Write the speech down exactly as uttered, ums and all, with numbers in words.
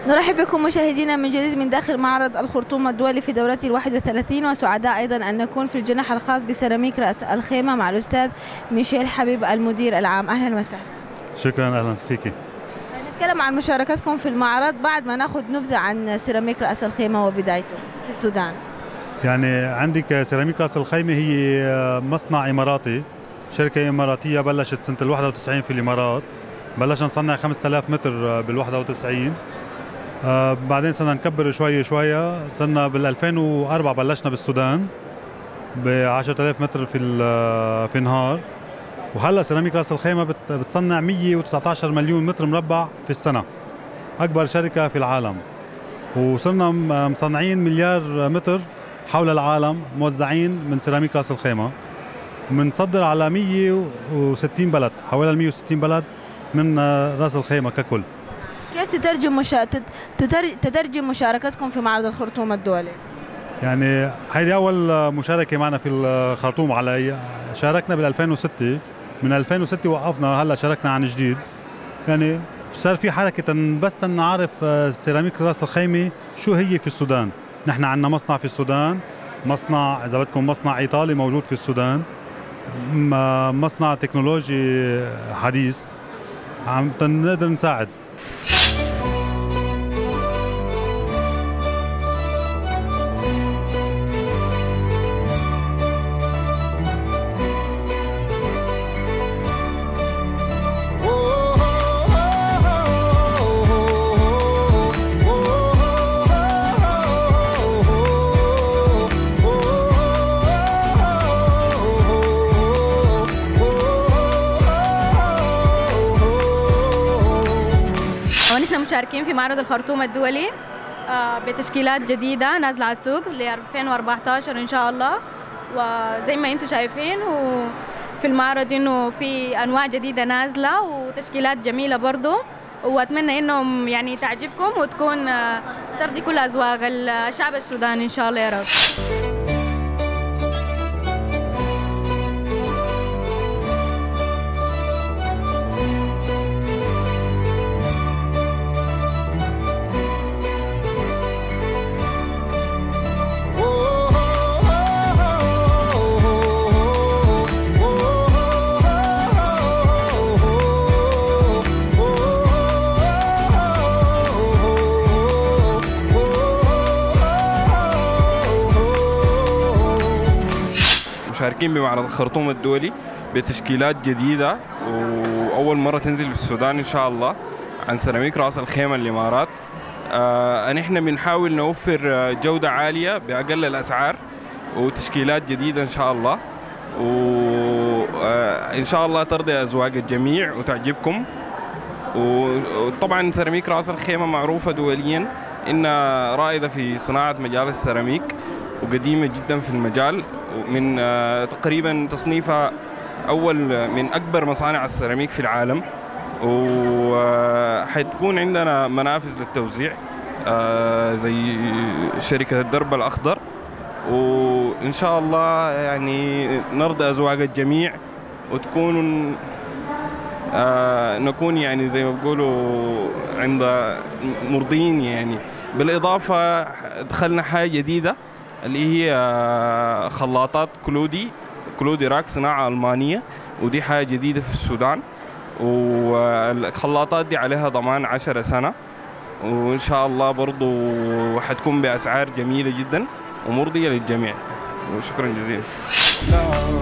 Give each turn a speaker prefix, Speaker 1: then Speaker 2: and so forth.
Speaker 1: نرحب بكم مشاهدينا من جديد من داخل معرض الخرطوم الدولي في دورته الواحد وثلاثين، وسعداء أيضا أن نكون في الجناح الخاص بسيراميك رأس الخيمة مع الأستاذ ميشيل حبيب المدير العام. أهلا وسهلا.
Speaker 2: شكرا، أهلا فيكي.
Speaker 1: نتكلم عن مشاركتكم في المعرض بعد ما ناخذ نبذة عن سيراميك رأس الخيمة وبدايته في السودان.
Speaker 2: يعني عندك سيراميك رأس الخيمة هي مصنع إماراتي، شركة إماراتية بلشت سنة ال واحد وتسعين في الإمارات. بلشنا نصنع خمسة آلاف متر بال واحد وتسعين، آه بعدين صرنا نكبر شوي شوية. صرنا بال ألفين وأربعة بلشنا بالسودان ب عشرة آلاف متر في في نهار، وهلا سيراميك راس الخيمة بت بتصنع مية وتسعة عشر مليون متر مربع في السنة، أكبر شركة في العالم. وصرنا مصنعين مليار متر حول العالم موزعين من سيراميك راس الخيمة. بنصدر على مية وستين بلد، حوالي مية وستين بلد من راس الخيمة ككل.
Speaker 1: كيف تترجم مشا... تترجم مشاركتكم في معرض الخرطوم الدولي؟
Speaker 2: يعني هذه أول مشاركة معنا في الخرطوم. على شاركنا بال ألفين وستة، من ألفين وستة وقفنا، هلا شاركنا عن جديد. يعني صار في حركة بس نعرف سيراميك راس الخيمة شو هي في السودان. نحن عندنا مصنع في السودان، مصنع إذا بدكم مصنع إيطالي موجود في السودان، مصنع تكنولوجي حديث، عم نقدر نساعد.
Speaker 3: ونحن مشاركين في معرض الخرطوم الدولي بتشكيلات جديدة نازلة على السوق ل ألفين وأربعة عشر إن شاء الله. وزي ما أنتم شايفين وفي المعرض إنه في أنواع جديدة نازلة وتشكيلات جميلة برضو، وأتمنى إنهم يعني تعجبكم وتكون ترضي كل أذواق الشعب السوداني إن شاء الله يا رب.
Speaker 4: مشاركين بمعرض الخرطوم الدولي بتشكيلات جديدة وأول مرة تنزل في السودان إن شاء الله عن سيراميك رأس الخيمة الإمارات. آه نحن بنحاول نوفر جودة عالية بأقل الأسعار وتشكيلات جديدة إن شاء الله، وإن شاء الله ترضي أذواق الجميع وتعجبكم. وطبعا سيراميك رأس الخيمة معروفة دوليا إنها رائدة في صناعة مجال السيراميك وقديمة جدا في المجال، من تقريبا تصنيفها أول من أكبر مصانع السيراميك في العالم. وحتكون عندنا منافذ للتوزيع زي شركة الدرب الأخضر، وإن شاء الله يعني نرضى أذواق الجميع وتكون نكون يعني زي ما بيقولوا عند مرضيين. يعني بالإضافة دخلنا حاجة جديدة اللي هي خلاطات كلودي كلودي راك، صناعة ألمانية، ودي حاجة جديدة في السودان. والخلاطات دي عليها ضمان عشرة سنة، وإن شاء الله برضو حتكون بأسعار جميلة جدا ومرضية للجميع. وشكرا جزيلا.